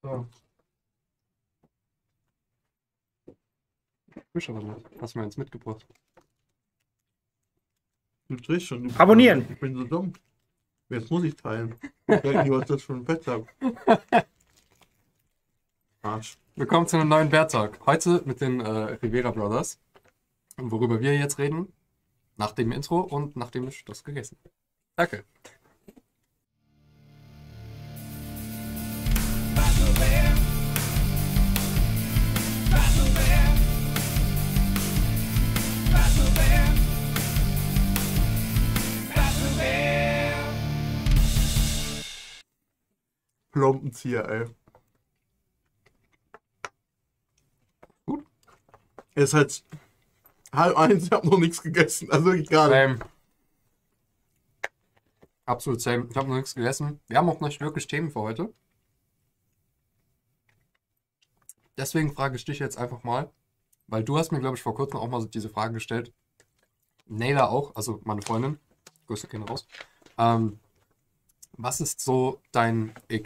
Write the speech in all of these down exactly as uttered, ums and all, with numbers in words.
So. Ich aber nicht. Hast du mir eins mitgebracht? Du drehst schon. Du, Abonnieren. Ich bin so dumm. Jetzt muss ich teilen. Ich denke, was das für ein Fett hat. Arsch. Willkommen zu einem neuen Bear Talk. Heute mit den äh, Rivera Brothers. Und worüber wir jetzt reden, nach dem Intro und nachdem ich das gegessen habe. Danke. Plombenzieher, ey. Gut. Es ist halt halb eins, ich hab noch nichts gegessen. Also wirklich gar nicht. Same. Absolut same. Ich habe noch nichts gegessen. Wir haben auch nicht wirklich Themen für heute. Deswegen frage ich dich jetzt einfach mal, weil du hast mir, glaube ich, vor kurzem auch mal so diese Frage gestellt. Naila auch, also meine Freundin. Grüße Kinder raus. Ähm, was ist so dein Ick?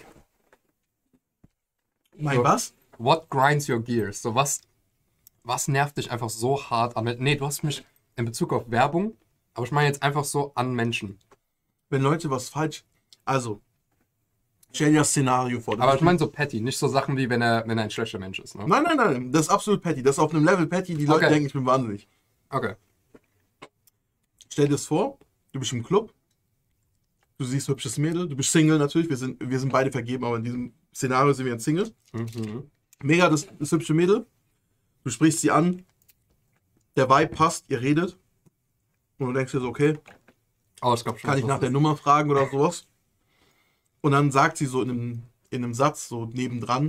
Mein So, was? What grinds your gears? So was, was nervt dich einfach so hart an Menschen? Nee, du hast mich in Bezug auf Werbung, aber ich meine jetzt einfach so an Menschen. Wenn Leute was falsch... Also, stell dir das Szenario vor. Aber ich meine so petty, nicht so Sachen wie wenn er, wenn er ein schlechter Mensch ist. Ne? Nein, nein, nein, das ist absolut petty. Das ist auf einem Level petty, die Leute Okay. denken, ich bin wahnsinnig. Okay. Stell dir das vor, du bist im Club, du siehst hübsches Mädel, du bist Single natürlich, wir sind, wir sind beide vergeben, aber in diesem Szenario sind wir ein Single. Mhm. Mega das, das hübsche Mädel, du sprichst sie an, der Vibe passt, ihr redet und du denkst dir so, okay, Oh, ich glaube schon. kann ich was nach das der ist. Nummer fragen oder sowas. Und dann sagt sie so in einem, in einem Satz, so nebendran,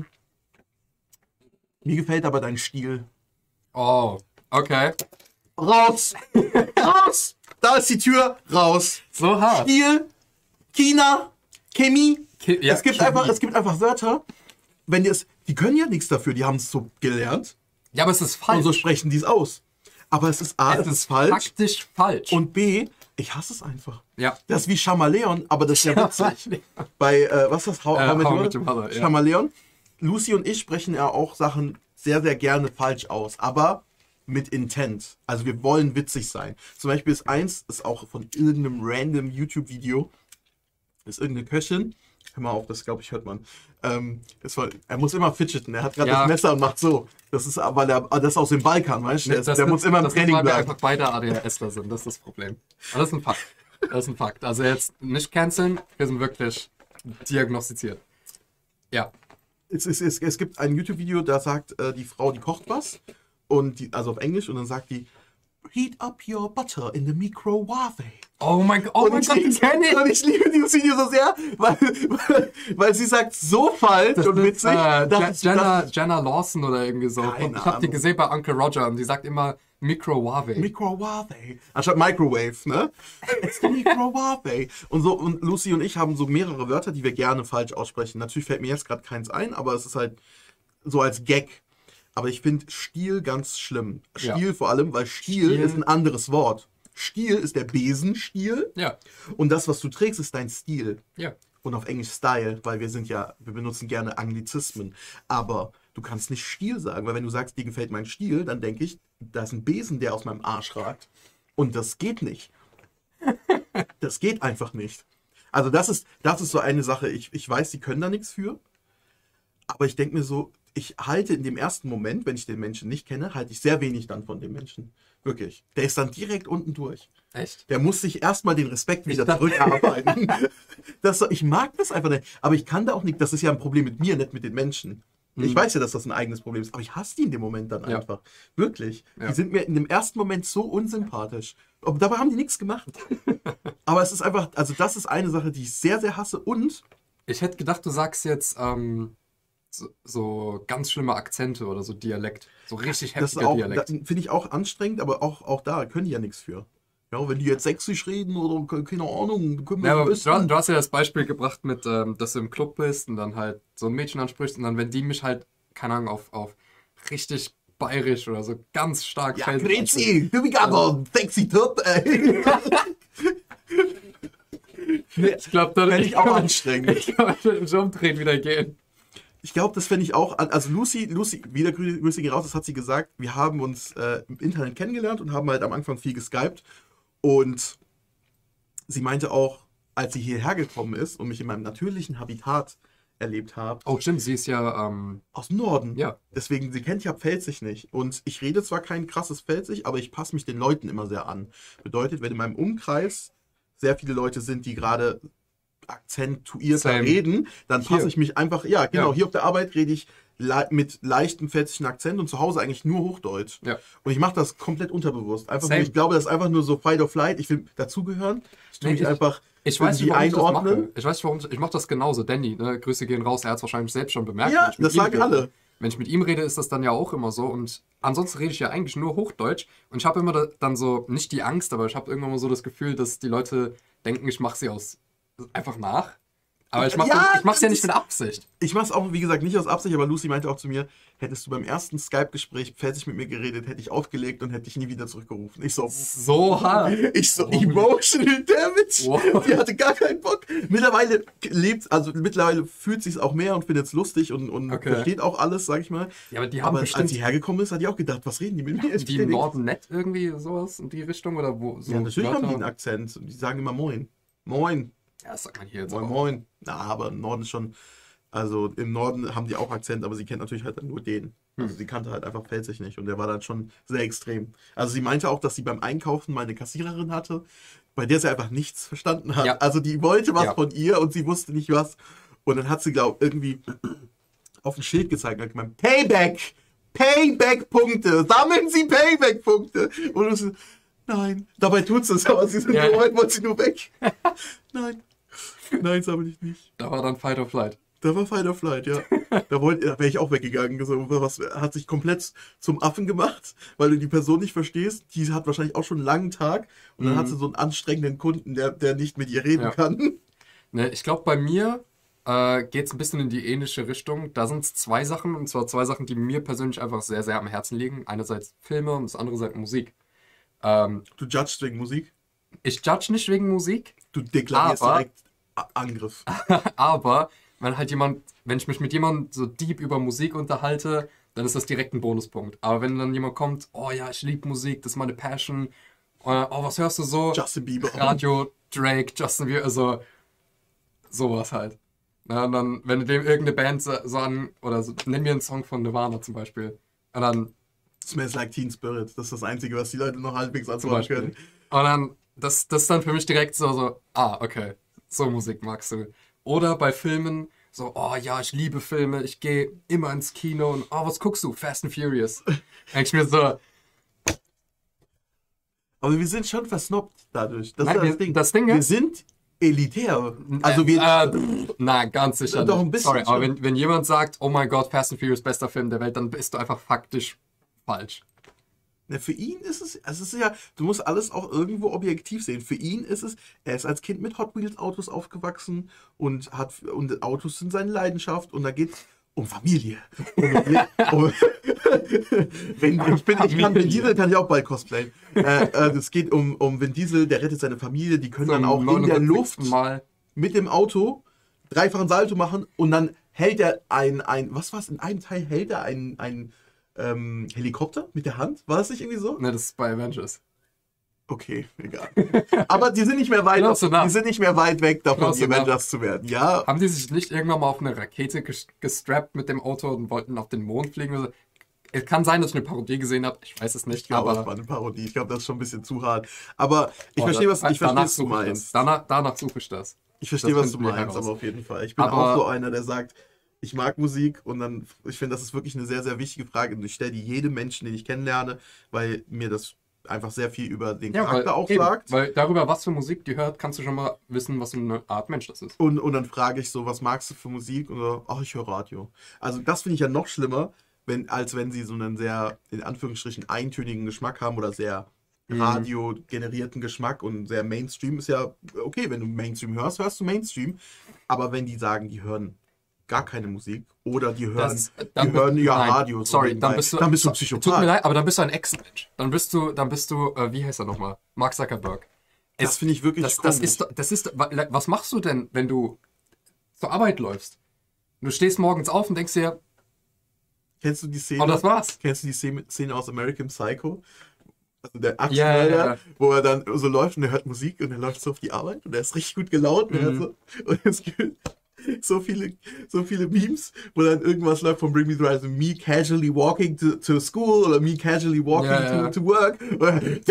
mir gefällt aber dein Stil. Oh, okay. Raus! Raus! Da ist die Tür, raus! So hart. Stil, China, Chemie. Ki- ja, es, gibt Chemie. einfach, es gibt einfach Wörter, wenn die es, die können ja nichts dafür, die haben es so gelernt Ja, aber es ist falsch. und so sprechen die es aus. Aber es ist A, es, es ist falsch faktisch falsch. und B, ich hasse es einfach. ja. Das ist wie Chamaleon, aber das ist ja witzig. Bei, äh, was ist das? How, Äh, How I Met How I Your Met Your Mother, ja. Chamaleon. Lucy und ich sprechen ja auch Sachen sehr, sehr gerne falsch aus, aber mit Intent. Also wir wollen witzig sein. Zum Beispiel ist eins, ist auch von irgendeinem random YouTube-Video, ist irgendeine Köchin. Hör mal auf, das glaube ich hört man. Ähm, das war, er muss immer fidgeten. Er hat gerade Ja. das Messer und macht so. Das ist aber der, das ist aus dem Balkan, weißt du? Der, Das der ist- muss immer im das ist, Training weil wir bleiben. einfach beide ADHSler sind, das ist das Problem. Aber das ist ein Fakt. Das ist ein Fakt. Also jetzt nicht canceln, wir sind wirklich diagnostiziert. Ja. Es, es, es, es gibt ein YouTube-Video, da sagt äh, die Frau, die kocht was, und die, also auf Englisch, und dann sagt die, heat up your butter in the microwave. Oh mein Gott, oh mein Gott, den kenn ich. Und ich liebe dieses Video so sehr, weil, weil, weil sie sagt so falsch und witzig. Äh, dass Je- es- Jenna, dass Jenna Lawson oder irgendwie so. Keine Und ich habe die Ahnung. gesehen bei Uncle Roger und die sagt immer Microwave. es Microwave. Anstatt Microwave, ne? It's the Microwave. Und so, und Lucy und ich haben so mehrere Wörter, die wir gerne falsch aussprechen. Natürlich fällt mir jetzt gerade keins ein, aber es ist halt so als Gag. Aber ich finde Stiel ganz schlimm. Ja. Stiel vor allem, weil Stiel, Stiel. ist ein anderes Wort. Stiel ist der Besenstiel Ja, und das, was du trägst, ist dein Stil. ja. Und auf Englisch Style, weil wir sind ja, wir benutzen gerne Anglizismen. Aber du kannst nicht Stil sagen, weil wenn du sagst, dir gefällt mein Stil, dann denke ich, da ist ein Besen, der aus meinem Arsch ragt. Und das geht nicht. Das geht einfach nicht. Also das ist, das ist so eine Sache, ich, ich weiß, die können da nichts für. Aber ich denke mir so, ich halte in dem ersten Moment, wenn ich den Menschen nicht kenne, halte ich sehr wenig dann von dem Menschen. Wirklich. Der ist dann direkt unten durch. Echt? Der muss sich erstmal den Respekt wieder dachte- zurückarbeiten. Das, so- ich mag das einfach nicht. Aber ich kann da auch nicht, das ist ja ein Problem mit mir, nicht mit den Menschen. Ich weiß ja, dass das ein eigenes Problem ist, aber ich hasse die in dem Moment dann Ja. einfach. Wirklich. Ja. Die sind mir in dem ersten Moment so unsympathisch. Und dabei haben die nichts gemacht. Aber es ist einfach, also das ist eine Sache, die ich sehr, sehr hasse. Und Ich hätte gedacht, du sagst jetzt ähm, so, so ganz schlimme Akzente oder so Dialekt. So richtig das ist heftiger auch, da, Dialekt. finde ich auch anstrengend, aber auch, auch da können die ja nichts für. Ja, wenn die jetzt sächsisch reden oder ke- keine Ahnung, können wir Ja, aber wissen. du, du hast ja das Beispiel gebracht mit, ähm, dass du im Club bist und dann halt so ein Mädchen ansprichst und dann, wenn die mich halt, keine Ahnung, auf, auf richtig bayerisch oder so ganz stark Ja, fällt. grüezi, du bist aber sexy Top, ey. Ich glaube, da Fände ich auch anstrengend. Ich glaube, ich würde mich umdrehen wieder gehen. Ich glaube, das fände ich auch, an- also Lucy, Lucy, wieder Grü- Grüße gehen raus, das hat sie gesagt, wir haben uns äh, im Internet kennengelernt und haben halt am Anfang viel geskypt und sie meinte auch, als sie hierher gekommen ist und mich in meinem natürlichen Habitat erlebt hat, Oh, stimmt, sie ist ja, ähm, aus dem Norden. ja, Deswegen, sie kennt ja Pfälzig nicht. Und ich rede zwar kein krasses Pfälzig, aber ich passe mich den Leuten immer sehr an. Bedeutet, wenn in meinem Umkreis sehr viele Leute sind, die gerade akzentuierter Same. reden, dann Hier. passe ich mich einfach, ja, genau, Ja. hier auf der Arbeit rede ich le mit leichtem pfälzischen Akzent und zu Hause eigentlich nur Hochdeutsch. ja. Und ich mache das komplett unterbewusst. Einfach, Same. weil ich glaube, das ist einfach nur so Fight or Flight. Ich will dazugehören. Ich tue Nee, mich ich- einfach Ich weiß nicht, irgendwie warum ich das einordnen. mache. Ich weiß nicht, warum ich, ich mache das genauso. Danny, ne? Grüße gehen raus, er hat es wahrscheinlich selbst schon bemerkt. Ja, wenn ich mit das ihm sagen rede. alle. Wenn ich mit ihm rede, ist das dann ja auch immer so. Und ansonsten rede ich ja eigentlich nur Hochdeutsch. Und ich habe immer da, dann so, nicht die Angst, aber ich habe irgendwann mal so das Gefühl, dass die Leute denken, ich mache sie aus einfach nach. Aber ich mache Ja, ich mach's ja das nicht mit Absicht. Ich mache es auch, wie gesagt, nicht aus Absicht, aber Lucy meinte auch zu mir, hättest du beim ersten Skype-Gespräch pfälzisch mit mir geredet, hätte ich aufgelegt und hätte dich nie wieder zurückgerufen. Ich so, So hart. ich so, Holy- emotional damage. Wow. Die hatte gar keinen Bock. Mittlerweile lebt, also mittlerweile fühlt sie es auch mehr und findet es lustig und, und Okay. versteht auch alles, sag ich mal. Ja, aber die haben Aber als bestimmt sie hergekommen ist, hat die auch gedacht, was reden die mit mir? Ich die versteh im nichts. Norden nett irgendwie sowas in die Richtung oder wo so Ja, natürlich haben die einen Wörter- Akzent. Die sagen immer Moin. Moin. Ja, das sagt man hier jetzt Moin, auch. moin. Na, aber im Norden ist schon. Also im Norden haben die auch Akzent, aber sie kennt natürlich halt dann nur den. Also Hm. sie kannte halt einfach Pfälzig nicht und der war dann schon sehr extrem. Also sie meinte auch, dass sie beim Einkaufen mal eine Kassiererin hatte, bei der sie einfach nichts verstanden hat. Ja. Also die wollte was Ja. von ihr und sie wusste nicht was. Und dann hat sie, glaube ich, irgendwie auf ein Schild gezeigt und hat gemeint, Payback! Payback-Punkte! Sammeln Sie Payback-Punkte! Und ich so, nein. Dabei tut sie es, aber sie sind Ja. so weit, wollte sie nur weg. Nein. Nein, sammle ich nicht. Da war dann Fight or Flight. Da war Fight or Flight, ja. Da, wollt- da wäre ich auch weggegangen. So, was, hat sich komplett zum Affen gemacht, weil du die Person nicht verstehst. Die hat wahrscheinlich auch schon einen langen Tag und dann Mhm. hat sie so einen anstrengenden Kunden, der, der nicht mit ihr reden Ja. kann. Ne, ich glaube, bei mir äh, geht es ein bisschen in die ähnliche Richtung. Da sind es zwei Sachen, und zwar zwei Sachen, die mir persönlich einfach sehr, sehr am Herzen liegen. Einerseits Filme und das andere Seite Musik. Ähm, Du judgst wegen Musik. ich judge nicht wegen Musik, Du deklarierst Aber- direkt A- Angriff. aber wenn halt jemand, wenn ich mich mit jemandem so deep über Musik unterhalte, dann ist das direkt ein Bonuspunkt. Aber wenn dann jemand kommt, oh ja, ich liebe Musik, das ist meine Passion, äh, oh, was hörst du so? Justin Bieber. Radio, Drake, Justin Bieber, also sowas halt. Na, und dann, wenn du dem irgendeine Band so, so an, oder so, nenn mir einen Song von Nirvana zum Beispiel. Und dann Smells Like Teen Spirit. Das ist das Einzige, was die Leute noch halbwegs zum antworten Beispiel. können. Und dann, das, das ist dann für mich direkt so, so, ah, okay, so Musik magst du. Oder bei Filmen, so, oh ja, ich liebe Filme, ich gehe immer ins Kino und, oh, was guckst du? Fast and Furious. Eigentlich mir so, Aber wir sind schon versnobbt dadurch. Das nein, ist wir, das Ding. das Ding Wir ist, sind elitär. Also wir. Äh, pff, nein, ganz sicher Doch, nicht. ein bisschen Sorry, aber schon. wenn, wenn jemand sagt, oh mein Gott, Fast and Furious, bester Film der Welt, dann bist du einfach faktisch falsch. Na, für ihn ist es, also es ist ja, du musst alles auch irgendwo objektiv sehen. Für ihn ist es, er ist als Kind mit Hot Wheels Autos aufgewachsen und hat, und Autos sind seine Leidenschaft und da geht es um Familie. Um, um, wenn, ich, bin, ich kann Vin Diesel kann ich auch bald cosplayen. Äh, äh, es geht um, um Vin Diesel, der rettet seine Familie, die können dann auch in der Luft Mal. mit dem Auto dreifachen Salto machen und dann hält er ein, ein was war's, in einem Teil hält er ein, ein ähm, Helikopter mit der Hand? War das nicht irgendwie so? Ne, das ist bei Avengers. Okay, egal. Aber die sind nicht mehr weit, Close enough. die sind nicht mehr weit weg davon, Close die enough. Avengers zu werden. Ja, Haben die sich nicht irgendwann mal auf eine Rakete ges- gestrappt mit dem Auto und wollten auf den Mond fliegen? Oder so? Es kann sein, dass ich eine Parodie gesehen habe. Ich weiß es nicht. ich glaube, aber das war eine Parodie. Ich glaube, das ist schon ein bisschen zu hart. Aber ich Boah, verstehe, was, da- ich verstehe, danach was du suche ich meinst. Das. Danach, danach suche ich das. Ich verstehe, das was du finden wir meinst, heraus. aber auf jeden Fall. Ich bin Aber- auch so einer, der sagt, ich mag Musik und dann, ich finde, das ist wirklich eine sehr, sehr wichtige Frage und ich stelle die jedem Menschen, den ich kennenlerne, weil mir das einfach sehr viel über den Ja, weil, Charakter auch eben, sagt. weil darüber, was für Musik die hört, kannst du schon mal wissen, was für eine Art Mensch das ist. Und, und dann frage ich so, was magst du für Musik? Und so, ach, ich höre Radio. Also das finde ich ja noch schlimmer, wenn, als wenn sie so einen sehr, in Anführungsstrichen, eintönigen Geschmack haben oder sehr Mhm. radiogenerierten Geschmack und sehr Mainstream ist ja okay, wenn du Mainstream hörst, hörst du Mainstream. Aber wenn die sagen, die hören gar keine Musik oder die hören, Das- die dann- hören ja nein, Radio. so sorry, nebenbei, dann bist du, dann bist du ein Tut mir Psychopath. leid, aber dann bist du ein Ex-Mensch. Dann bist du, dann bist du, äh, wie heißt er nochmal? Mark Zuckerberg. Das Es- finde ich wirklich Das, das komisch. ist, doch- das ist, wa- was machst du denn, wenn du zur Arbeit läufst? Du stehst morgens auf und denkst dir, Kennst du die Szene? oh, das war's. Kennst du die Szene Szene aus American Psycho? Also der Ja, Actionhelden, ja, ja. wo er dann so läuft und er hört Musik und er läuft so auf die Arbeit und er ist richtig gut gelaunt. Und, er Mhm. so, und es gibt so viele, so viele Memes, wo dann irgendwas läuft von Bring Me the Horizon, me casually walking to, to school oder me casually walking Ja, ja. To, to work. Und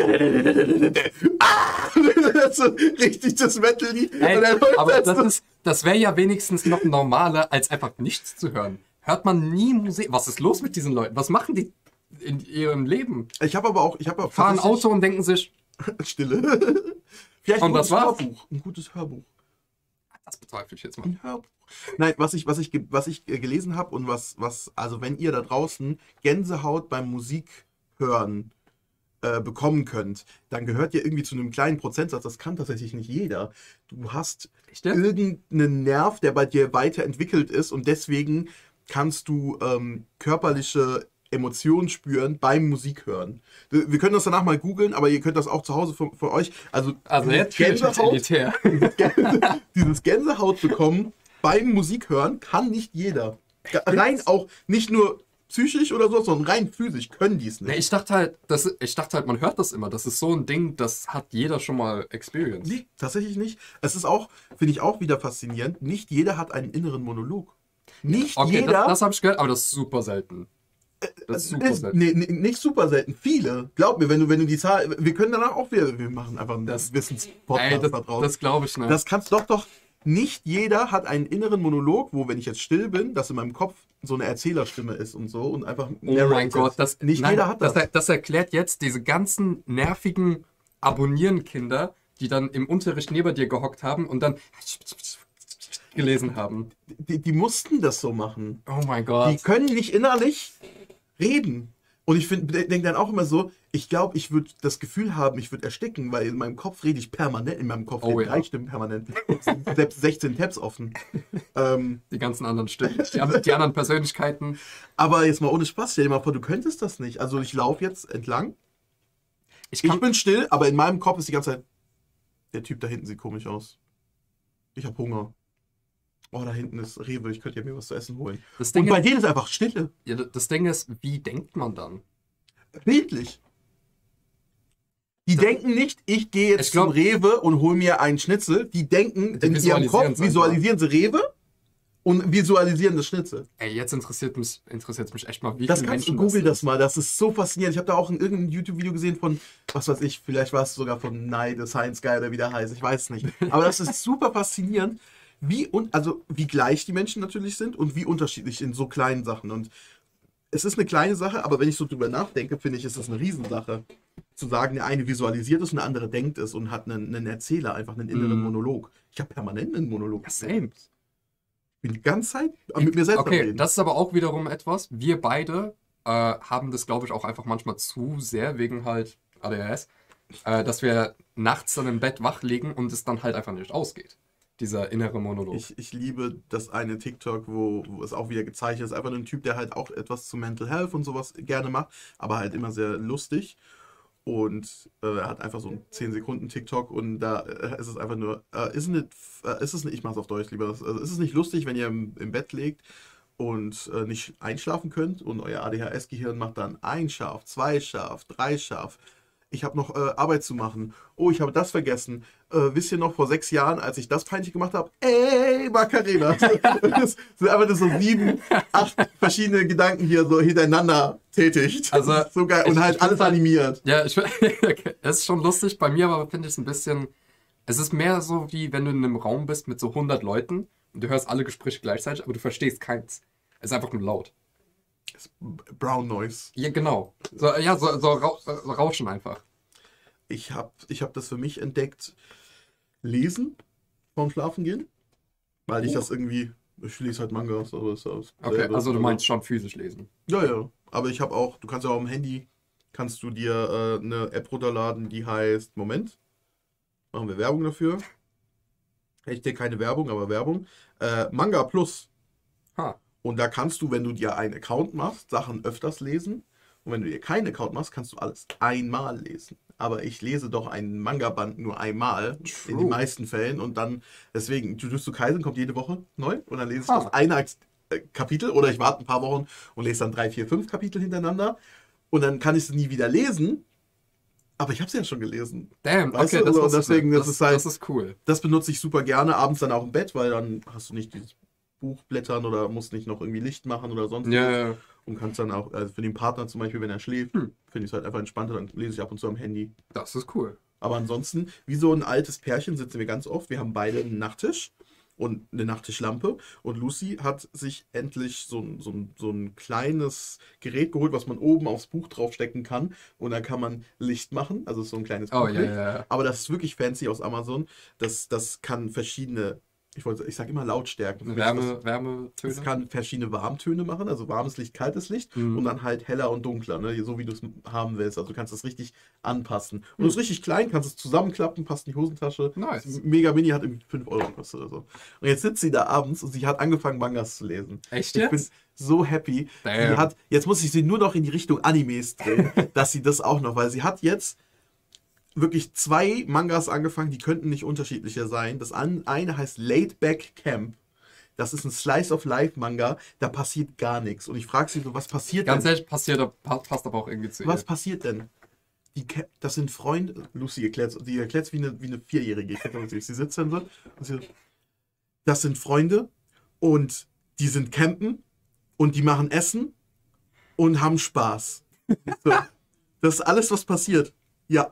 ah! so richtig das Metal-Lied. Ey, Und er läuft aber dann das so- ist, das wäre ja wenigstens noch normaler, als einfach nichts zu hören. Hört man nie Musik? Was ist los mit diesen Leuten? Was machen die in ihrem Leben? Ich habe aber auch, ich habe auch Fahren tatsächlich- Auto und denken sich, Stille. Vielleicht Und ein das gutes war's? Hörbuch. Ein gutes Hörbuch. das bezweifle ich jetzt mal. Ein Hörbuch. Nein, was ich, was ich, ge- was ich äh, gelesen habe und was, was, also wenn ihr da draußen Gänsehaut beim Musikhören äh, bekommen könnt, dann gehört ihr irgendwie zu einem kleinen Prozentsatz, das kann tatsächlich nicht jeder. Du hast Echt jetzt? irgendeinen Nerv, der bei dir weiterentwickelt ist und deswegen kannst du ähm, körperliche Emotionen spüren beim Musikhören. Wir wir können das danach mal googeln, aber ihr könnt das auch zu Hause für, für euch. Also, Also dieses jetzt fühle ich mich Gänsehaut- elitär. dieses Gänsehaut bekommen beim Musikhören kann nicht jeder. Ja, rein auch nicht nur psychisch oder so, sondern rein physisch können die es Nee, nicht. ich dachte halt, das, ich dachte halt, man hört das immer. Das ist so ein Ding, das hat jeder schon mal experienced. Nee, tatsächlich nicht. Es ist auch, finde ich auch wieder faszinierend, nicht jeder hat einen inneren Monolog. Nicht Okay, jeder. das, das habe ich gehört, aber das ist super selten. Das ist super ist, selten. nee, nee, nicht super selten. Viele. Glaub mir, wenn du, wenn du die Zahl. Wir können danach auch wieder. Wir machen einfach einen Das- Wissenspodcast Ey, das, da draus. das glaube ich nicht. Das kannst doch doch. Nicht jeder hat einen inneren Monolog, wo, wenn ich jetzt still bin, dass in meinem Kopf so eine Erzählerstimme ist und so und einfach. Oh mein narrated. Gott, das, nicht nein, jeder hat das. das. Das erklärt jetzt diese ganzen nervigen Abonnieren-Kinder, die dann im Unterricht neben dir gehockt haben und dann gelesen haben. Die, die mussten das so machen. Oh mein Die Gott. können nicht innerlich reden. Und ich denke dann auch immer so, ich glaube, ich würde das Gefühl haben, ich würde ersticken, weil in meinem Kopf rede ich permanent, in meinem Kopf Oh reden ja. drei Stimmen permanent. Selbst sechzehn Tabs offen. ähm, Die ganzen anderen Stimmen. Die, an- die anderen Persönlichkeiten. aber jetzt mal ohne Spaß, stell dir mal vor, du könntest das nicht. Also ich laufe jetzt entlang, Ich ich kann, bin still, aber in meinem Kopf ist die ganze Zeit, der Typ da hinten sieht komisch aus. Ich habe Hunger. Oh, da hinten ist Rewe, ich könnte ja mir was zu essen holen. das, Und Ding bei ist, denen ist einfach Stille. ja, das Ding ist, wie denkt man dann? Bildlich. Die Das- denken nicht, ich gehe jetzt Ich glaub- zum Rewe und hole mir einen Schnitzel. Die denken Die in ihrem visualisieren Kopf, es einfach. visualisieren sie Rewe und visualisieren das Schnitzel. Ey, jetzt interessiert mich, interessiert mich echt mal, wie Das viele kannst du, Menschen google das das mal, das ist so faszinierend. Ich habe da auch in irgendeinem YouTube-Video gesehen von, was weiß ich, vielleicht war es sogar von Nye, the Science Guy oder wie der heißt, ich weiß es nicht. Aber das ist super faszinierend, wie, und, also, wie gleich die Menschen natürlich sind und wie unterschiedlich in so kleinen Sachen. Und es ist eine kleine Sache, aber wenn ich so drüber nachdenke, finde ich, ist das eine Riesensache. Zu sagen, der eine visualisiert es und der andere denkt es und hat einen, einen Erzähler, einfach einen inneren Mhm. Monolog. Ich habe permanent einen Monolog. Ja, same. Ich bin die ganze Zeit mit mir selbst am Okay, Reden. das ist aber auch wiederum etwas. Wir beide äh, haben das, glaube ich, auch einfach manchmal zu sehr wegen halt A D H S, äh, dass wir nachts dann im Bett wach liegen und es dann halt einfach nicht ausgeht. Dieser innere Monolog. Ich, ich liebe das eine TikTok, wo, wo es auch wieder gezeichnet ist. Einfach ein Typ, der halt auch etwas zu Mental Health und sowas gerne macht, aber halt immer sehr lustig. Und äh, er hat einfach so einen zehn Sekunden TikTok und da äh, ist es einfach nur, äh, ist, nicht, äh, ist es nicht, ich mach's auf Deutsch lieber, also ist es nicht lustig, wenn ihr im, im Bett liegt und äh, nicht einschlafen könnt und euer A D H S-Gehirn macht dann ein Schaf, zwei Schaf, drei Schaf. Ich habe noch äh, Arbeit zu machen. Oh, ich habe das vergessen. Äh, wisst ihr noch, vor sechs Jahren, als ich das peinlich gemacht habe? Ey, Macarena. Das sind einfach nur so sieben, acht verschiedene Gedanken hier so hintereinander tätigt. Also, Das ist so geil. Und ich- halt ich alles find's halt- animiert. Ja, ich es ist schon lustig. Bei mir aber finde ich es ein bisschen. Es ist mehr so, wie wenn du in einem Raum bist mit so hundert Leuten und du hörst alle Gespräche gleichzeitig, aber du verstehst keins. Es ist einfach nur laut. Brown Noise. Ja, genau. So, ja, so, so, rau so Rauschen einfach. Ich habe ich hab das für mich entdeckt. Lesen vorm Schlafen gehen. Weil ich Oh. das irgendwie. Ich lese halt Mangas, aber es ist Okay, dasselbe. also du meinst schon physisch lesen. Ja, ja. Aber ich habe auch, du kannst ja auch am Handy, kannst du dir äh, eine App runterladen, die heißt, Moment, machen wir Werbung dafür. Ich denke keine Werbung, aber Werbung. Äh, Manga Plus. Ha. Und da kannst du, wenn du dir einen Account machst, Sachen öfters lesen. Und wenn du dir keinen Account machst, kannst du alles einmal lesen. Aber ich lese doch einen Manga-Band nur einmal, in True. den meisten Fällen. Und dann, deswegen, Jujutsu Kaisen kommt jede Woche neu. Und dann lese ich Ah. das eine als äh, Kapitel oder ich warte ein paar Wochen und lese dann drei, vier, fünf Kapitel hintereinander und dann kann ich es nie wieder lesen. Aber ich habe es ja schon gelesen. Damn, weißt okay, du? das, Und das, deswegen, das, das ist halt, das ist cool. das benutze ich super gerne, abends dann auch im Bett, weil dann hast du nicht dieses Buch blättern oder musst nicht noch irgendwie Licht machen oder sonst Ja, was. ja, ja. Und kannst dann auch, also für den Partner zum Beispiel, wenn er schläft, Hm. finde ich es halt einfach entspannter, dann lese ich ab und zu am Handy. Das ist cool. Aber ansonsten, wie so ein altes Pärchen sitzen wir ganz oft. Wir haben beide einen Nachttisch und eine Nachttischlampe. Und Lucy hat sich endlich so ein, so ein, so ein kleines Gerät geholt, was man oben aufs Buch draufstecken kann. Und dann kann man Licht machen. Also so ein kleines Oh, ja, Buchlicht. ja, ja. Aber das ist wirklich fancy aus Amazon. Das, das kann verschiedene, ich, wollte, ich sage immer Lautstärken. Wärme, Das, Wärmetöne. es kann verschiedene Warmtöne machen, also warmes Licht, kaltes Licht Mhm. und dann halt heller und dunkler, ne? So wie du es haben willst. Also du kannst das richtig anpassen. Und Mhm. es ist richtig klein, kannst es zusammenklappen, passt in die Hosentasche. Nice. Ist mega mini, hat irgendwie fünf Euro gekostet oder so. Und jetzt sitzt sie da abends und sie hat angefangen, Mangas zu lesen. Echt Ich jetzt? bin so happy. Sie Damn. hat, jetzt muss ich sie nur noch in die Richtung Animes drehen, dass sie das auch noch, weil sie hat jetzt wirklich zwei Mangas angefangen, die könnten nicht unterschiedlicher sein. Das an, eine heißt Laid Back Camp. Das ist ein Slice of Life Manga, da passiert gar nichts. Und ich frage sie so, was passiert Ganz denn? ehrlich, passiert, aber- pa- passt aber auch irgendwie zu Was ihr. passiert denn? Die, Ca- das sind Freunde, Lucy erklärt die erklärt wie eine, wie eine Vierjährige. Sie sitzt dann so und sie, das sind Freunde und die sind campen und die machen Essen und haben Spaß. So. Das ist alles, was passiert. Ja.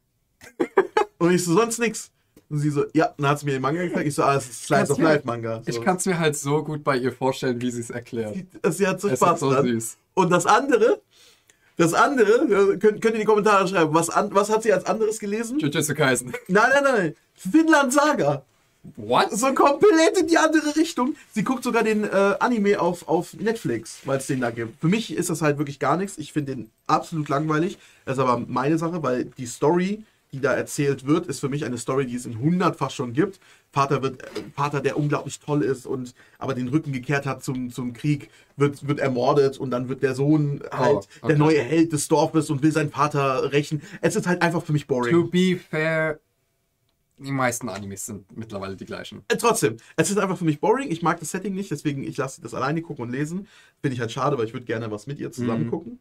Und ich so, sonst nix. Und sie so, ja, dann hat sie mir den Manga gezeigt. Ich so, ah, das ist Slice Kannst of du- Life Manga. So. Ich kann es mir halt so gut bei ihr vorstellen, wie sie es erklärt. Sie, sie hat so Es Spaß ist so dran. süß. Und das andere, das andere, äh, könnt, könnt ihr in die Kommentare schreiben, was, an, was hat sie als anderes gelesen? Jujutsu Kaisen. Nein, nein, nein, Vinland Saga. What? So komplett in die andere Richtung. Sie guckt sogar den äh, Anime auf, auf Netflix, weil es den da gibt. Für mich ist das halt wirklich gar nichts. Ich finde den absolut langweilig. Das ist aber meine Sache, weil die Story, die da erzählt wird, ist für mich eine Story, die es in hundertfach schon gibt. Vater wird, äh, Vater, der unglaublich toll ist und aber den Rücken gekehrt hat zum, zum Krieg, wird, wird ermordet und dann wird der Sohn halt okay. der neue Held des Dorfes und will seinen Vater rächen. Es ist halt einfach für mich boring. To be fair, die meisten Animes sind mittlerweile die gleichen. Äh, Trotzdem, es ist einfach für mich boring. Ich mag das Setting nicht, deswegen ich lasse das alleine gucken und lesen. Finde ich halt schade, weil ich würde gerne was mit ihr zusammen Mhm. gucken.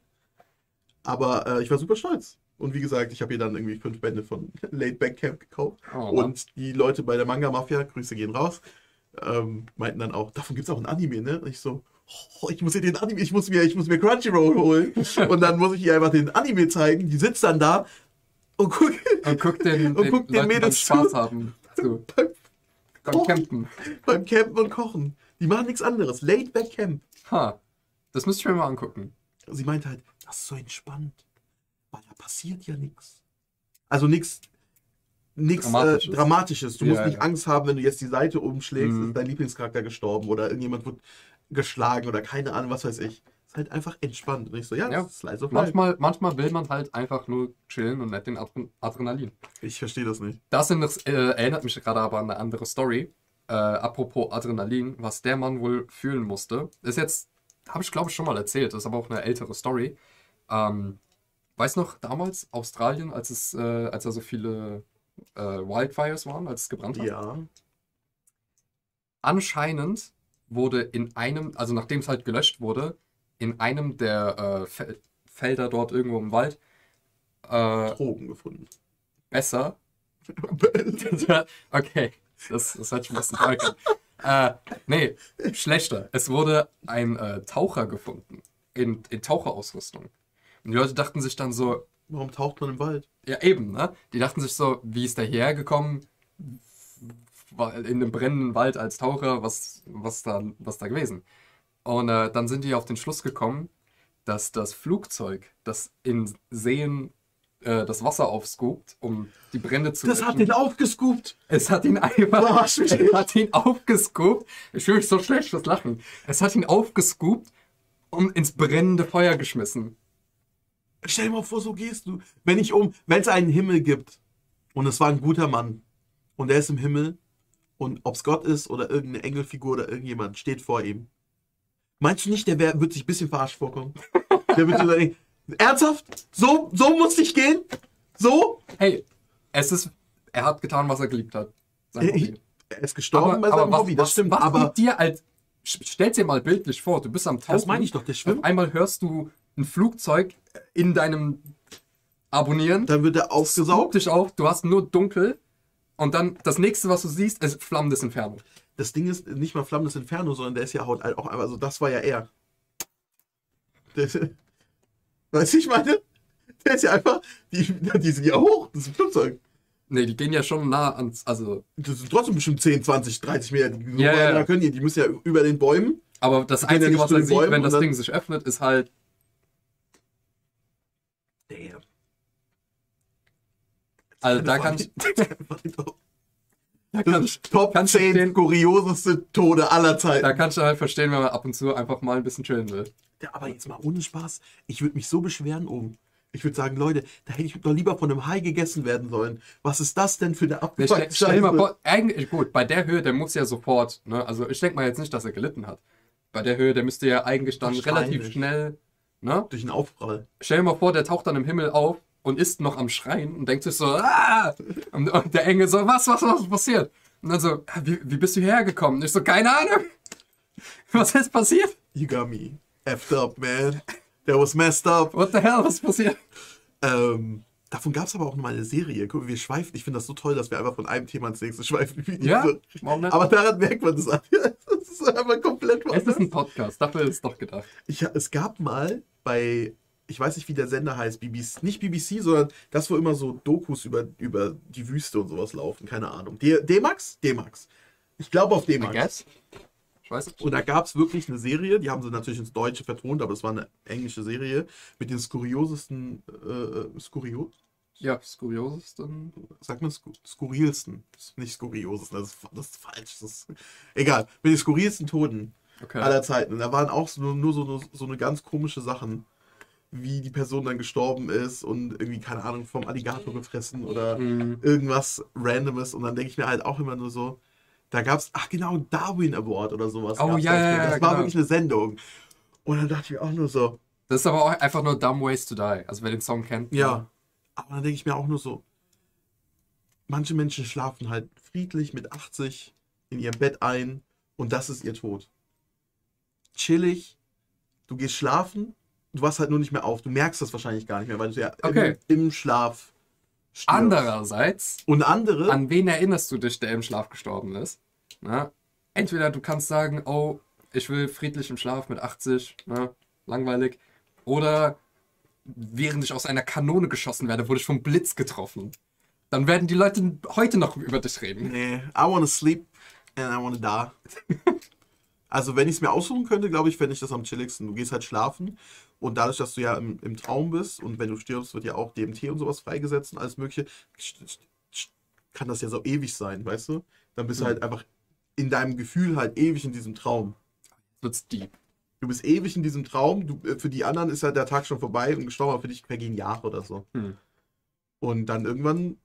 Aber äh, ich war super stolz. Und wie gesagt, ich habe ihr dann irgendwie fünf Bände von Laid Back Camp gekauft. Oh, und die Leute bei der Manga Mafia, Grüße gehen raus, ähm, meinten dann auch, davon gibt es auch ein Anime, ne? Und ich so, oh, ich muss ihr den Anime, ich muss mir, ich muss mir Crunchyroll holen. Und dann muss ich ihr einfach den Anime zeigen. Die sitzt dann da und guckt Und guck den, Und den, guck den Leuten beim Mädels Spaß zu. haben. So, beim, beim Kochen. Campen. beim Campen und Kochen. Die machen nichts anderes. Laid Back Camp. Ha. Das müsste ich mir mal angucken. Sie meinte halt, das ist so entspannt, weil da passiert ja nichts. Also nichts nichts Dramatisches. äh, Dramatisches. Du Ja, musst nicht ja. Angst haben, wenn du jetzt die Seite umschlägst, Mhm. ist dein Lieblingscharakter gestorben oder irgendjemand wird geschlagen oder keine Ahnung, was weiß ich. Ist halt einfach entspannt. Und ich so, ja, Ja. das ist Slice of Life. Manchmal, manchmal will man halt einfach nur chillen und nicht den Adren Adrenalin. Ich verstehe das nicht. Das sind, das, äh, erinnert mich gerade aber an eine andere Story. Äh, apropos Adrenalin, was der Mann wohl fühlen musste. Ist jetzt, habe ich glaube ich schon mal erzählt, ist aber auch eine ältere Story. Ähm, weiß noch, damals Australien, als es, äh, als da so viele äh, Wildfires waren, als es gebrannt hat? Ja. Anscheinend wurde in einem, also nachdem es halt gelöscht wurde, in einem der äh, Fel Felder dort irgendwo im Wald äh, Drogen gefunden. besser. Okay, das, das hat schon ein bisschen falsch. äh, nee, schlechter. Es wurde ein äh, Taucher gefunden in, in Taucherausrüstung. Und die Leute dachten sich dann so, Warum taucht man im Wald? ja eben, ne? Die dachten sich so, wie ist der hierher gekommen? War in einem brennenden Wald als Taucher, was, was, da, was da gewesen? Und äh, dann sind die auf den Schluss gekommen, dass das Flugzeug, das in Seen äh, das Wasser aufscoopt, um die Brände zu Das hat löschen, den aufgescoopt. es hat ihn einfach, Verarsch mich es nicht. hat ihn aufgescoopt. Ich höre mich so schlecht fürs Lachen. Es hat ihn aufgescoopt und ins brennende Feuer geschmissen. Stell dir mal vor, so gehst du. Wenn ich um, wenn es einen Himmel gibt und es war ein guter Mann und er ist im Himmel und ob es Gott ist oder irgendeine Engelfigur oder irgendjemand steht vor ihm. Meinst du nicht, der wär, wird sich ein bisschen verarscht vorkommen? Der wird so denken, ernsthaft? So, so muss ich gehen? So? Hey, es ist, er hat getan, was er geliebt hat. Sein Er, Hobby. er ist gestorben Aber, bei aber seinem was, Hobby, das was, stimmt. was aber gibt dir als stell's dir mal bildlich vor, du bist am Tauchen. Das meine ich doch, der Auf schwimmt. einmal hörst du ein Flugzeug in deinem Abonnieren. Dann wird er Saugt aufgesaugt. dich auf, du hast nur dunkel und dann das nächste, was du siehst, ist flammendes Inferno. Das Ding ist nicht mal Flammendes Inferno, sondern der ist ja auch einfach, also das war ja er. Der, weißt du, ich meine? Der ist ja einfach, die, die sind ja hoch, das ist ein Flugzeug. Nee, die gehen ja schon nah ans, also, Das sind trotzdem bestimmt zehn, zwanzig, dreißig Meter. Die, so Ja, weit ja. da können die, die müssen ja über den Bäumen. aber das Die gehen ja Einzige, nicht was zu er den sieht, Bäumen wenn und das dann- Ding sich öffnet, ist halt, Damn. also da kann ich, da kann ich, Top kannst du zehn verstehen, kurioseste Tode aller Zeiten. da kannst du halt verstehen, wenn man ab und zu einfach mal ein bisschen chillen will. Ja, aber jetzt mal ohne Spaß. Ich würde mich so beschweren oben. Ich würde sagen, Leute, da hätte ich doch lieber von einem Hai gegessen werden sollen. Was ist das denn für eine Ich stell, Abfuck- stell dir mal vor, eigentlich, gut, bei der Höhe, der muss ja sofort, ne, also ich denke mal jetzt nicht, dass er gelitten hat. Bei der Höhe, der müsste ja eigentlich dann Wahrscheinlich. relativ schnell, ne? Durch einen Aufprall. Stell dir mal vor, der taucht dann im Himmel auf und ist noch am Schreien und denkt sich so, ah! Und, und der Engel so, was, was, was ist passiert? Und dann so, "Ah, wie, wie bist du hierher gekommen? Und ich so, keine Ahnung. Was ist passiert? You got me effed up, man. That was messed up. What the hell, was ist passiert? Ähm, davon gab es aber auch noch mal eine Serie. Guck, wir schweifen. Ich finde das so toll, dass wir einfach von einem Thema ins nächste schweifen. Wie Ja, diese- warum nicht? Aber daran merkt man das an. Das ist einfach komplett Es ist was. ein Podcast, dafür ist es doch gedacht. Ich, es gab mal bei, ich weiß nicht, wie der Sender heißt, B B C, nicht B B C, sondern das, wo immer so Dokus über, über die Wüste und sowas laufen. Keine Ahnung. D- D-Max? D-Max. Ich glaube auf I D-Max. guess. Ich weiß nicht. Und da gab es wirklich eine Serie, die haben sie natürlich ins Deutsche vertont, aber es war eine englische Serie mit den skuriosesten, äh, skurio, Ja, das Kuriosesten. sagt man sku skurrilsten, nicht skuriosesten, das ist, das ist falsch, das ist, egal, mit den skurrilsten Toten Okay. aller Zeiten. Und da waren auch so, nur so, so eine ganz komische Sachen, wie die Person dann gestorben ist und irgendwie, keine Ahnung, vom Alligator gefressen oder Mhm. irgendwas Randomes. Und dann denke ich mir halt auch immer nur so, da gab es, ach genau, Darwin Award oder sowas. Oh, gab's ja, dafür. ja, ja, Das war genau. wirklich eine Sendung. Und dann dachte ich mir auch nur so, Das ist aber auch einfach nur Dumb Ways to Die. Also wer den Song kennt. ja. Aber dann denke ich mir auch nur so, manche Menschen schlafen halt friedlich mit achtzig in ihrem Bett ein und das ist ihr Tod. Chillig, du gehst schlafen, du wachst halt nur nicht mehr auf. Du merkst das wahrscheinlich gar nicht mehr, weil du ja Okay. im, im Schlaf stirbst. Andererseits, Und andere, an wen erinnerst du dich, der im Schlaf gestorben ist? Na? Entweder du kannst sagen, oh, ich will friedlich im Schlaf mit achtzig, ne? Langweilig. Oder während ich aus einer Kanone geschossen werde, wurde ich vom Blitz getroffen. Dann werden die Leute heute noch über dich reden. nee, I wanna sleep and I wanna die. Also wenn ich es mir aussuchen könnte, glaube ich, fände ich das am chilligsten. Du gehst halt schlafen und dadurch, dass du ja im, im Traum bist und wenn du stirbst, wird ja auch D M T und sowas freigesetzt und alles mögliche, kann das ja so ewig sein, weißt du? Dann bist du Mhm. halt einfach in deinem Gefühl halt ewig in diesem Traum. Wird's deep. Du bist ewig in diesem Traum, du, äh, für die anderen ist halt der Tag schon vorbei und gestorben, aber für dich vergehen Jahre oder so. Hm. Und dann irgendwann,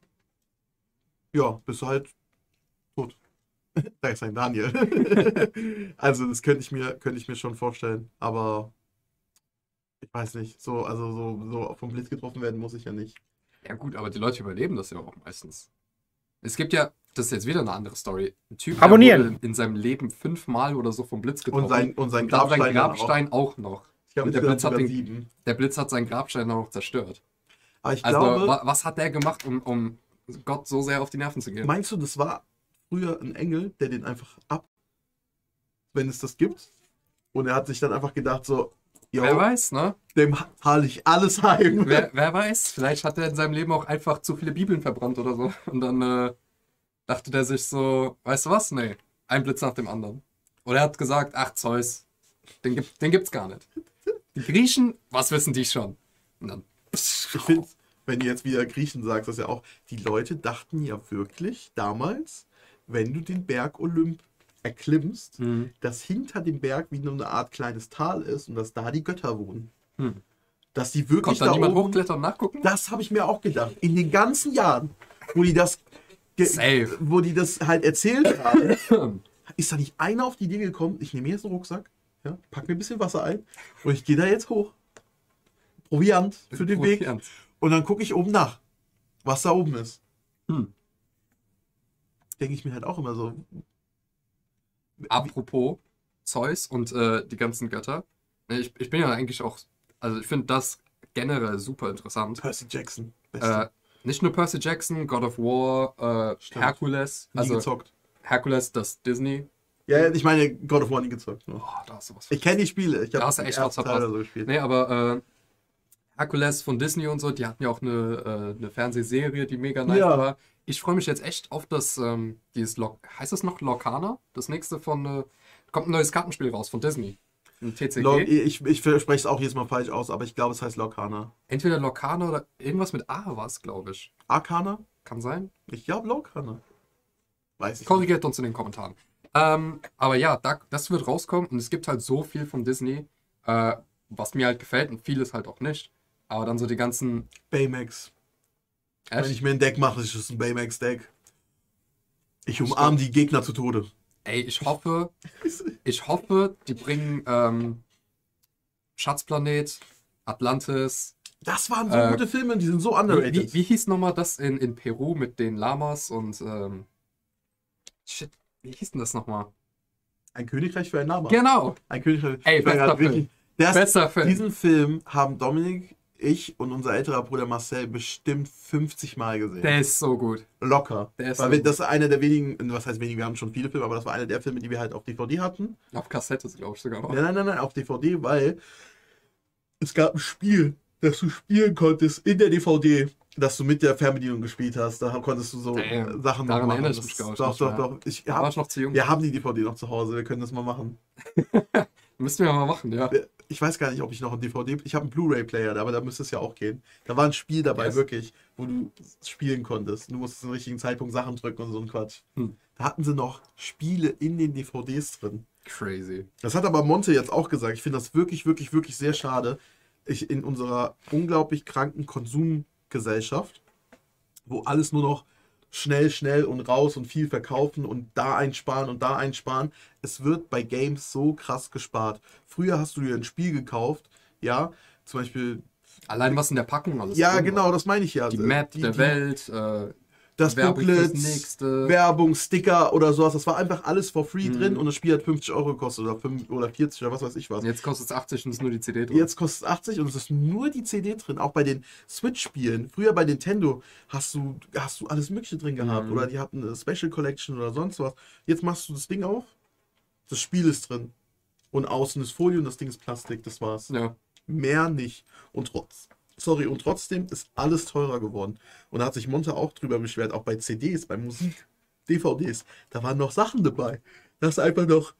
ja, bist du halt tot. Da ist ein Daniel. Also das könnte ich mir, könnte ich mir schon vorstellen. Aber ich weiß nicht, so, also so, so vom Blitz getroffen werden muss ich ja nicht. Ja gut, aber die Leute überleben das ja auch meistens. Es gibt ja, das ist jetzt wieder eine andere Story. Ein Typ, der Abonnieren. wurde in seinem Leben fünfmal oder so vom Blitz getroffen. Und sein, und sein Und dann Grabstein, sein dann Grabstein auch. noch. Auch. Ich glaube, und der der Blitz hat den- sieben. Der Blitz hat seinen Grabstein auch noch zerstört. Aber ich Also glaube, wa was hat der gemacht, um, um Gott so sehr auf die Nerven zu gehen? meinst du, das war früher ein Engel, der den einfach ab, wenn es das gibt? Und er hat sich dann einfach gedacht so, jo, Wer weiß, ne? dem halte ich alles heim. Wer, wer weiß, vielleicht hat er in seinem Leben auch einfach zu viele Bibeln verbrannt oder so. Und dann äh, dachte der sich so, weißt du was? Nee, ein Blitz nach dem anderen. Oder er hat gesagt, ach Zeus, den, gibt, den gibt's gar nicht. Die Griechen, was wissen die schon? Und dann, Ich finde, wenn du jetzt wieder Griechen sagst, das ja auch, die Leute dachten ja wirklich damals, wenn du den Berg Olymp erklimmst, Mhm. dass hinter dem Berg wie nur eine Art kleines Tal ist und dass da die Götter wohnen. Hm. Dass die wirklich Kommt da da niemand oben, hochklettern und nachgucken? das habe ich mir auch gedacht. In den ganzen Jahren, wo die das, ge- Safe. wo die das halt erzählt haben, ist da nicht einer auf die Idee gekommen, ich nehme mir jetzt einen Rucksack, ja, pack mir ein bisschen Wasser ein und ich gehe da jetzt hoch. Proviant für den Weg. Proviant. Und dann gucke ich oben nach, was da oben ist. Hm. Denke ich mir halt auch immer so. Apropos Zeus und äh, die ganzen Götter. Ne, Ich, ich bin ja eigentlich auch, also ich finde das generell super interessant. Percy Jackson. Äh, Beste. nicht nur Percy Jackson, God of War, äh, Stimmt. Hercules, Nie also gezockt. Hercules, das Disney. Ja, ja, ich meine, God of War nie gezockt. Ne? Oh, da hast du was Ich kenne die Spiele. Ich Da habe hast du echt was Teil verpasst. oder so gespielt. Nee, aber äh, Hercules von Disney und so, die hatten ja auch eine, äh, eine Fernsehserie, die mega nice Ja. war. Ich freue mich jetzt echt auf das, ähm, dieses Lok heißt das noch Lorcana? Das nächste von, äh, kommt ein neues Kartenspiel raus von Disney. Ein T C G. Lo- ich ich spreche es auch jedes Mal falsch aus, aber ich glaube, es heißt Lorcana. Entweder Lorcana oder irgendwas mit A war es, glaube ich. Arcana? Kann sein. Ich glaube Lorcana. Weiß ich nicht. Korrigiert uns in den Kommentaren. Ähm, aber ja, da, das wird rauskommen und es gibt halt so viel von Disney, äh, was mir halt gefällt und vieles halt auch nicht. Aber dann so die ganzen. Baymax. Wenn Echt? ich mir ein Deck mache, ist es ein Baymax-Deck. Ich Ich umarme die Gegner zu Tode. Ey, ich hoffe, ich hoffe, die bringen ähm, Schatzplanet, Atlantis. Das waren so Äh, gute Filme, die sind so Wie, underrated. wie, wie hieß nochmal das in, in Peru mit den Lamas und ähm, shit, wie hieß denn das nochmal? Ein Königreich für ein Lama. Genau, Ein Königreich Ey, für ein bester Lama. Wirklich. Das, bester Film. diesen Film haben Dominik, ich und unser älterer Bruder Marcel bestimmt fünfzig Mal gesehen. Der ist so gut. Locker. Der ist Weil so wir, gut. das ist einer der wenigen, was heißt wenigen, wir haben schon viele Filme, aber das war einer der Filme, die wir halt auf D V D hatten. Auf Kassette, glaube ich sogar noch. Nein, nein, nein, nein, auf D V D, weil es gab ein Spiel, das du spielen konntest in der D V D, das du mit der Fernbedienung gespielt hast. Da konntest du so Damn. Sachen Daran noch machen. erinnere ich Das- mich, glaub ich, Doch, nicht doch, mehr. doch. Ich Da war hab, ich noch zu jung. wir haben die D V D noch zu Hause, wir können das mal machen. Müssten wir mal machen, ja. Ich weiß gar nicht, ob ich noch einen D V D. Ich habe einen Blu-ray-Player, aber da müsste es ja auch gehen. Da war ein Spiel dabei, Yes. wirklich, wo du spielen konntest. Du musstest im richtigen Zeitpunkt Sachen drücken und so ein Quatsch. Hm. Da hatten sie noch Spiele in den D V Ds drin. Crazy. Das hat aber Monte jetzt auch gesagt. Ich finde das wirklich, wirklich, wirklich sehr schade. Ich, in unserer unglaublich kranken Konsumgesellschaft, wo alles nur noch schnell, schnell und raus und viel verkaufen und da einsparen und da einsparen. Es wird bei Games so krass gespart. Früher hast du dir ein Spiel gekauft, ja, zum Beispiel, Allein was in der Packung alles ja, drin war. genau, das meine ich ja. Die Map Die- der die- Welt, äh, Das Werbung Booklet, fürs nächste. Werbung, Sticker oder sowas, das war einfach alles for free Mhm. drin und das Spiel hat fünfzig Euro gekostet oder, fünf oder vierzig oder was weiß ich was. Und jetzt kostet es achtzig und ist nur die C D drin. Jetzt kostet es achtzig und es ist nur die C D drin. Auch bei den Switch-Spielen. Früher bei Nintendo hast du, hast du alles Mögliche drin gehabt. Mhm. Oder die hatten eine Special Collection oder sonst was. Jetzt machst du das Ding auf. Das Spiel ist drin. Und außen ist Folie und das Ding ist Plastik. Das war's. Ja. Mehr nicht. Und trotz. Sorry, und trotzdem ist alles teurer geworden. Und da hat sich Monte auch drüber beschwert, auch bei C Ds, bei Musik, D V Ds. Da waren noch Sachen dabei. Da hast du einfach noch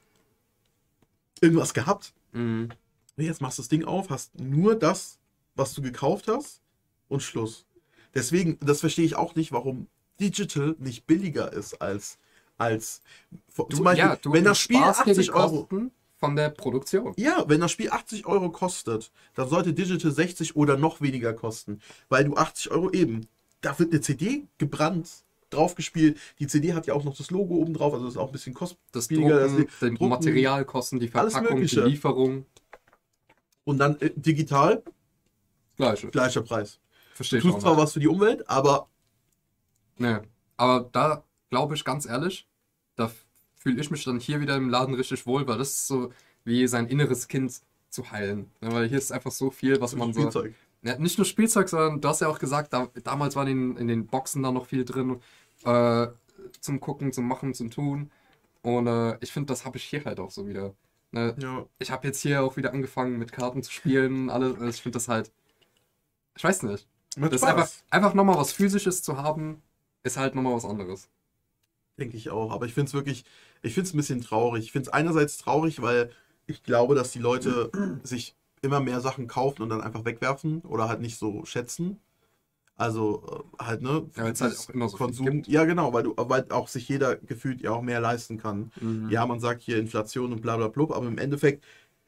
irgendwas gehabt. Mhm. Nee, jetzt machst du das Ding auf, hast nur das, was du gekauft hast und Schluss. Deswegen, das verstehe ich auch nicht, warum Digital nicht billiger ist als, als Du, zum Beispiel, ja, du wenn das Spiel sparst dir die achtzig Euro, Kosten von der Produktion. ja, wenn das Spiel achtzig Euro kostet, dann sollte Digital sechzig oder noch weniger kosten, weil du achtzig Euro eben, da wird eine C D gebrannt, draufgespielt, die C D hat ja auch noch das Logo oben drauf, also das ist auch ein bisschen Das kostspieliger. Drucken, das die Drucken. Materialkosten, die alles Verpackung, die Mögliche. Lieferung. Und dann äh, digital, Gleiche. gleicher Preis. Verstehe Du ich auch tust zwar nicht. was für die Umwelt, aber Nee. Aber da glaube ich ganz ehrlich, da fühle ich mich dann hier wieder im Laden richtig wohl, weil das ist so wie sein inneres Kind zu heilen. Ja, weil hier ist einfach so viel, was man so. Spielzeug. Ja, nicht nur Spielzeug, sondern du hast ja auch gesagt, da, damals war in, in den Boxen da noch viel drin, äh, zum Gucken, zum Machen, zum Tun. Und äh, ich finde, das habe ich hier halt auch so wieder. Ne? Ja. Ich habe jetzt hier auch wieder angefangen mit Karten zu spielen, alles. Also ich finde das halt. Ich weiß nicht. Macht Das ist Spaß. einfach, einfach nochmal was Physisches zu haben, ist halt nochmal was anderes. Denke ich auch. Aber ich finde es wirklich, ich finde es ein bisschen traurig. Ich finde es einerseits traurig, weil ich glaube, dass die Leute sich immer mehr Sachen kaufen und dann einfach wegwerfen oder halt nicht so schätzen. Also äh, halt, ne? Ja, weil's halt auch immer so viel Konsum. gibt. Ja, genau, weil du, weil auch sich jeder gefühlt ja auch mehr leisten kann. Mhm. Ja, man sagt hier Inflation und bla bla blub, aber im Endeffekt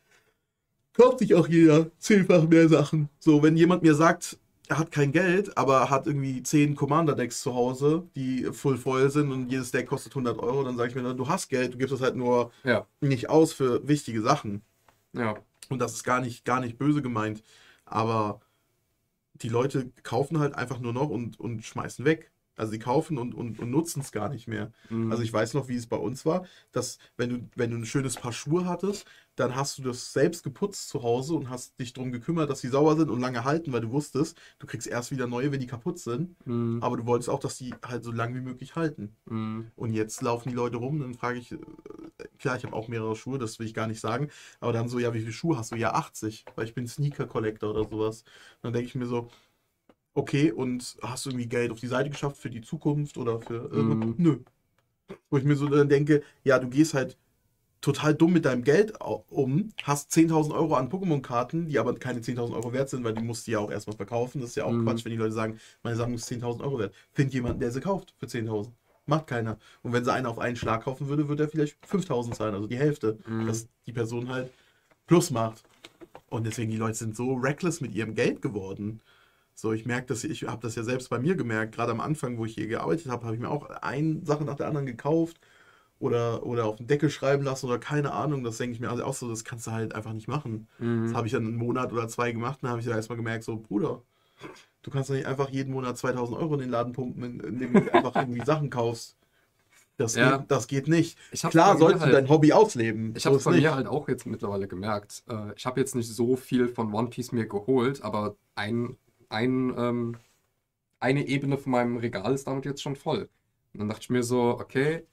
kauft sich auch jeder zehnfach mehr Sachen. So, wenn jemand mir sagt, er hat kein Geld, aber hat irgendwie zehn Commander-Decks zu Hause, die full voll sind und jedes Deck kostet hundert Euro, dann sage ich mir, na, du hast Geld, du gibst das halt nur Ja, nicht aus für wichtige Sachen. ja. Und das ist gar nicht, gar nicht böse gemeint, aber die Leute kaufen halt einfach nur noch und, und schmeißen weg. Also die kaufen und, und, und nutzen es gar nicht mehr. Mhm. Also ich weiß noch, wie es bei uns war, dass wenn du, wenn du ein schönes Paar Schuhe hattest, dann hast du das selbst geputzt zu Hause und hast dich darum gekümmert, dass die sauber sind und lange halten, weil du wusstest, du kriegst erst wieder neue, wenn die kaputt sind. Mhm. Aber du wolltest auch, dass die halt so lange wie möglich halten. Mhm. Und jetzt laufen die Leute rum, dann frage ich, äh, klar, ich habe auch mehrere Schuhe, das will ich gar nicht sagen, aber dann so, ja, wie viele Schuhe hast du? Ja, achtzig, weil ich bin Sneaker-Collector oder sowas. Dann denke ich mir so, okay, und hast du irgendwie Geld auf die Seite geschafft für die Zukunft oder für irgendwas? Mhm. Nö. Wo ich mir so dann denke, ja, du gehst halt total dumm mit deinem Geld au- um, hast zehntausend Euro an Pokémon-Karten, die aber keine zehntausend Euro wert sind, weil die musst du ja auch erstmal verkaufen. Das ist ja auch Mhm. Quatsch, wenn die Leute sagen, meine Sammlung ist zehntausend Euro wert. Find jemanden, der sie kauft für zehntausend. Macht keiner. Und wenn sie einen auf einen Schlag kaufen würde, würde er vielleicht fünftausend zahlen, also die Hälfte, Mhm. dass die Person halt Plus macht. Und deswegen, die Leute sind so reckless mit ihrem Geld geworden. So, ich merke das, ich habe das ja selbst bei mir gemerkt, gerade am Anfang, wo ich hier gearbeitet habe, habe ich mir auch eine Sache nach der anderen gekauft oder, oder auf den Deckel schreiben lassen oder keine Ahnung. Das denke ich mir also auch so, das kannst du halt einfach nicht machen. Das Mhm. habe ich dann einen Monat oder zwei gemacht, dann habe ich ja erstmal gemerkt, so, Bruder, du kannst doch nicht einfach jeden Monat zweitausend Euro in den Laden pumpen, in- indem du einfach irgendwie Sachen kaufst. Das geht, Ja, das geht nicht. ich hab's bei Klar mir sollst du halt, dein Hobby ausleben, ich so hab's ist bei mir nicht. halt auch jetzt mittlerweile gemerkt. Äh, ich habe jetzt nicht so viel von One Piece mir geholt, aber ein, ein, ähm, eine Ebene von meinem Regal ist damit jetzt schon voll. Und dann dachte ich mir so, okay,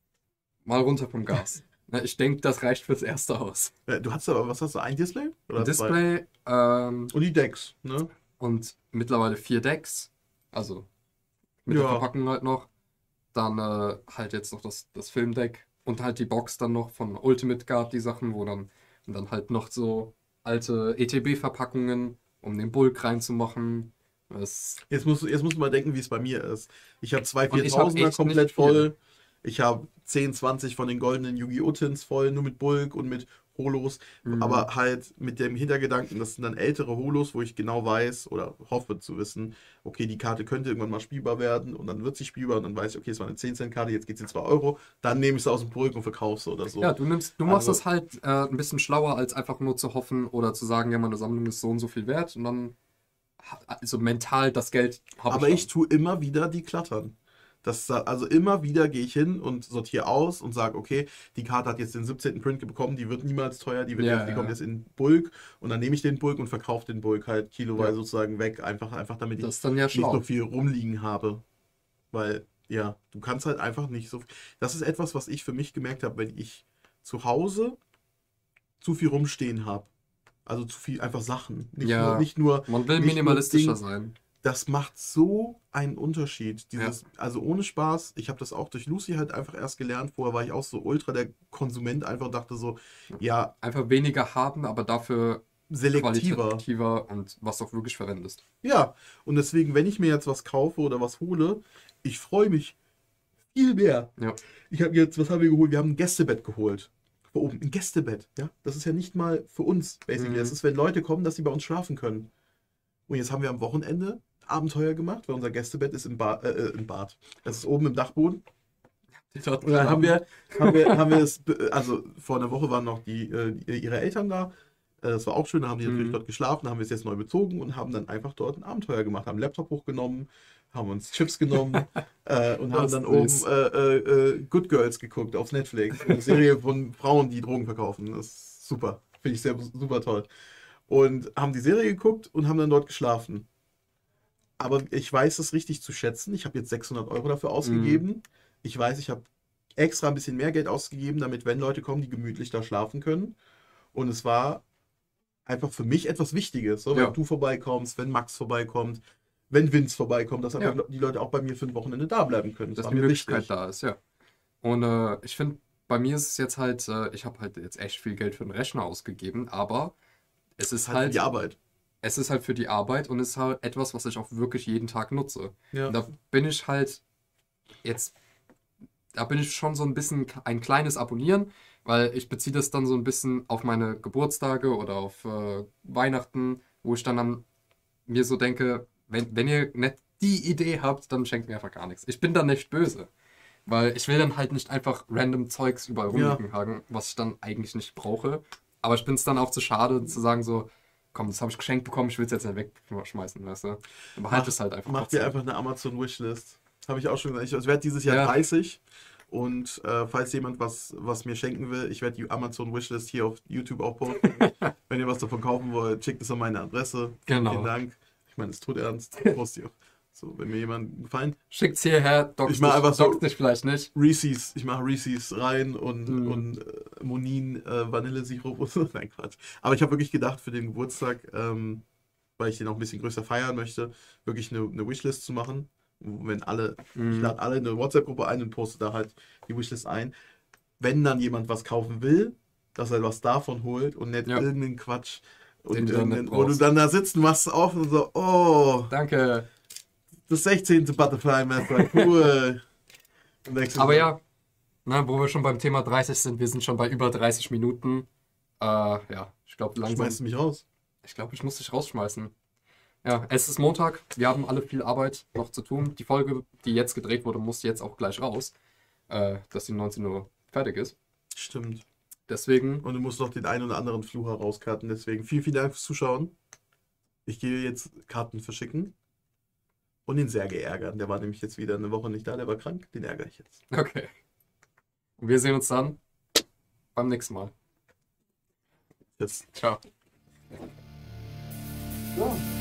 mal runter vom Gas. Ne, ich denke, das reicht fürs Erste aus. Äh, Du hast aber, was hast du, ein Display? Ein Oder zwei? Display, ähm, Und die Decks, ne? und mittlerweile vier Decks, also mit der Ja. Verpackung halt noch. Dann äh, halt jetzt noch das, das Filmdeck und halt die Box dann noch von Ultimate Guard, die Sachen, wo dann, und dann halt noch so alte E T B-Verpackungen, um den Bulk reinzumachen. Das, Jetzt musst, du- jetzt musst du mal denken, wie es bei mir ist. Ich habe zwei und ich habe viertausender echt nicht komplett viel. voll. Ich habe zehn, zwanzig von den goldenen Yu-Gi-Oh! Tins voll, nur mit Bulk und mit Holos. Mhm. Aber halt mit dem Hintergedanken, das sind dann ältere Holos, wo ich genau weiß oder hoffe zu wissen, okay, die Karte könnte irgendwann mal spielbar werden und dann wird sie spielbar und dann weiß ich, okay, es war eine zehn Cent Karte, jetzt geht sie zwei Euro. Dann nehme ich sie aus dem Bulk und verkaufe sie oder Ja, so. du nimmst, du machst Also, das halt äh, ein bisschen schlauer, als einfach nur zu hoffen oder zu sagen, ja, meine Sammlung ist so und so viel wert und dann, ha- also mental, das Geld habe ich aber ich dann. tue immer wieder die Klattern. Das, also immer wieder gehe ich hin und sortiere aus und sage, okay, die Karte hat jetzt den siebzehnten Print bekommen, die wird niemals teuer, die, wird Ja, jetzt, die kommt ja, jetzt in Bulk und dann nehme ich den Bulk und verkaufe den Bulk halt kiloweise ja. sozusagen weg, einfach, einfach damit ich Das ist dann ja nicht so schlau. viel rumliegen habe. Weil, ja, du kannst halt einfach nicht so. Das ist etwas, was ich für mich gemerkt habe, wenn ich zu Hause zu viel rumstehen habe. Also zu viel einfach Sachen. Nicht nur, Ja, nicht nur, man will nicht nur minimalistischer Ding, sein. das macht so einen Unterschied. Ja. Dieses, also ohne Spaß, ich habe das auch durch Lucy halt einfach erst gelernt. Vorher war ich auch so ultra der Konsument, einfach dachte so, ja, Einfach weniger haben, aber dafür selektiver. qualitativer und was du auch wirklich verwendest. Ja, und deswegen, wenn ich mir jetzt was kaufe oder was hole, ich freue mich viel mehr. Ja. Ich habe jetzt, was haben wir geholt? Wir haben ein Gästebett geholt. Vor oben, ein Gästebett, ja. Das ist ja nicht mal für uns, basically. Das Mhm. ist, wenn Leute kommen, dass sie bei uns schlafen können. Und jetzt haben wir am Wochenende Abenteuer gemacht, weil unser Gästebett ist im, ba äh, äh, im Bad. Das ist oben im Dachboden. Die dort Und dann haben schlafen. wir, haben wir, haben wir es, be- also vor einer Woche waren noch die, äh, die- ihre Eltern da. Äh, Das war auch schön, da haben die natürlich Mhm. dort geschlafen, haben wir es jetzt neu bezogen und haben dann einfach dort ein Abenteuer gemacht, haben einen Laptop hochgenommen, haben uns Chips genommen äh, und haben Das dann ist oben süß. äh, äh, äh, Good Girls geguckt auf Netflix. Eine Serie von Frauen, die Drogen verkaufen. Das ist super. Finde ich sehr super toll. Und haben die Serie geguckt und haben dann dort geschlafen. Aber ich weiß es richtig zu schätzen. Ich habe jetzt sechshundert Euro dafür Mhm. ausgegeben. Ich weiß, ich habe extra ein bisschen mehr Geld ausgegeben, damit, wenn Leute kommen, die gemütlich da schlafen können. Und es war einfach für mich etwas Wichtiges. So, wenn Ja, du vorbeikommst, wenn Max vorbeikommt, wenn Vince vorbeikommt, dass einfach ja, die Leute auch bei mir für ein Wochenende da bleiben können. Das dass war die mir Möglichkeit wichtig. da ist, ja. Und äh, ich finde, bei mir ist es jetzt halt, äh, ich habe halt jetzt echt viel Geld für den Rechner ausgegeben, aber es Das ist ist halt für die halt, Arbeit. es ist halt für die Arbeit und es ist halt etwas, was ich auch wirklich jeden Tag nutze. Und Ja. da bin ich halt jetzt, da bin ich schon so ein bisschen ein kleines Abonnieren, weil ich beziehe das dann so ein bisschen auf meine Geburtstage oder auf äh, Weihnachten, wo ich dann am mir so denke, wenn, wenn ihr nicht die Idee habt, dann schenkt mir einfach gar nichts. Ich bin dann nicht böse, weil ich will dann halt nicht einfach random Zeugs überall Ja. rumliegen haben, was ich dann eigentlich nicht brauche. Aber ich bin es dann auch zu schade zu sagen so, komm, das habe ich geschenkt bekommen, ich will es jetzt nicht wegschmeißen, weißt du. Dann behalte Mach, es halt einfach mach dir trotzdem. einfach eine Amazon-Wishlist. Habe ich auch schon gesagt. Ich, ich werde dieses Jahr Ja. dreißig. Und äh, falls jemand was, was mir schenken will, ich werde die Amazon-Wishlist hier auf YouTube auch posten. Wenn ihr was davon kaufen wollt, schickt es an meine Adresse. Genau. Vielen Dank. Ich meine, es tut ernst. Post ich auch. So, wenn mir jemand einen Gefallen. Schickt's hierher, dockt Ich mach einfach so- dockt dich vielleicht nicht. Reese's, ich mache Reese's rein und, Mhm. und äh, Monin äh, Vanillesirup und so. Nein, Quatsch. Aber ich habe wirklich gedacht, für den Geburtstag, ähm, weil ich den auch ein bisschen größer feiern möchte, wirklich eine, eine Wishlist zu machen. Wenn alle, ich Mhm. lade alle in eine WhatsApp-Gruppe ein und poste da halt die Wishlist ein. Wenn dann jemand was kaufen will, dass er was davon holt und nicht Ja. irgendeinen Quatsch. Und Den du dann nicht irgendeinen- wo du brauchst. dann da sitzt und machst es auf und so, oh, Danke. das sechzehnte Butterfly-Messer, cool. Und denkst du Aber so, ja, ne, wo wir schon beim Thema dreißig sind, wir sind schon bei über dreißig Minuten. Äh, ja, ich glaube langsam. schmeißt du mich raus. Ich glaube, ich muss dich rausschmeißen. Ja, es ist Montag. Wir haben alle viel Arbeit noch zu tun. Die Folge, die jetzt gedreht wurde, muss jetzt auch gleich raus, äh, dass die neunzehn Uhr fertig ist. Stimmt. Deswegen, Und du musst noch den einen oder anderen Fluch herauskarten. Deswegen vielen, vielen Dank fürs Zuschauen. Ich gehe jetzt Karten verschicken. Und den Serge ärgern. Der war nämlich jetzt wieder eine Woche nicht da, der war krank. Den ärgere ich jetzt. okay. Und wir sehen uns dann beim nächsten Mal. Jetzt. Ciao. Ja.